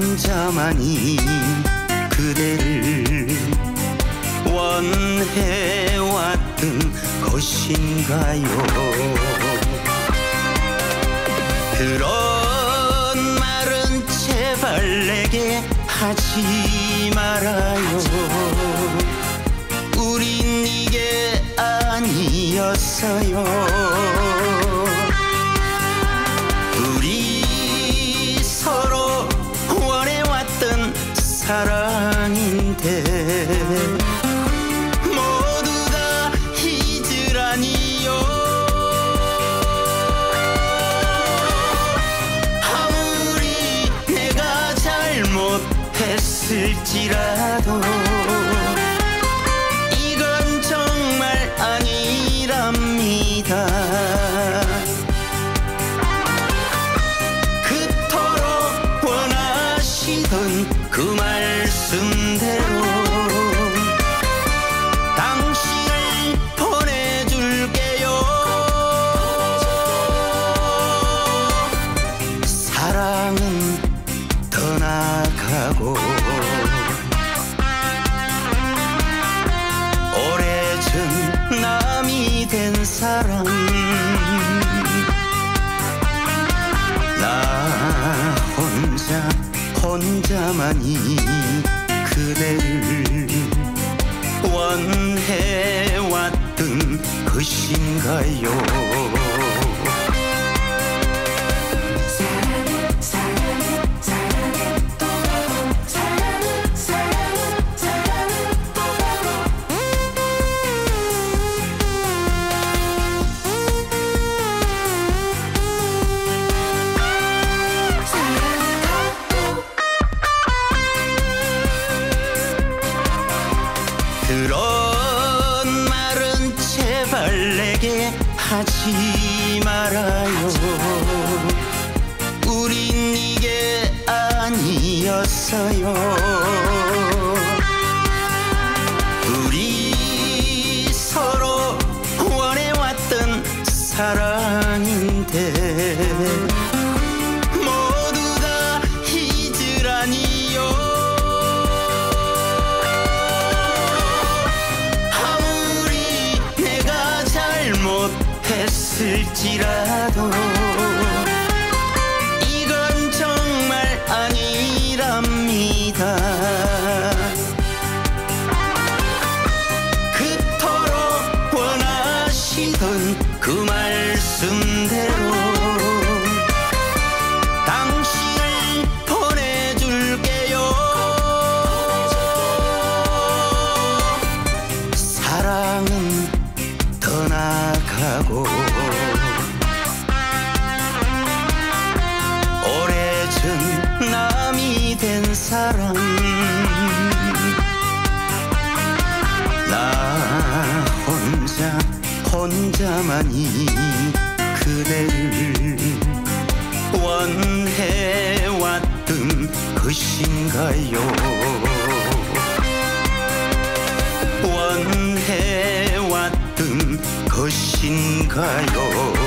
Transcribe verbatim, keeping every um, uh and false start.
혼자만이 그대를 원해왔던 것인가요? 그런 말은 제발 내게 하지 말아요. 우린 이게 아니었어요. 우리 서로 원해왔던 사랑인데 모두 다 잊으라니요. 아무리 내가 잘못했을지라도 이건 정말 아니랍니다. 그토록 원하시던 그 말씀대로 당신을 보내줄게요. 사랑은 떠나가고 오래전 남이 된 사람, 나 혼자 혼자만이 그대를 원해왔던 것인가요? 그런 말은 제발 내게 하지 말아요. 우린 이게 아니었어요. 우리 서로 원해왔던 사랑인데 모두 다 잊으라니요. 했을지라도 이건 정말 아니랍니다. 그토록 원하시던 그 말씀대로 당신을 보내줄게요. 사랑은 떠나가고 오래전 남이 된 사람, 나 혼자 혼자만이 그대를 원해왔던 것인가요? 원해왔던 것인가요?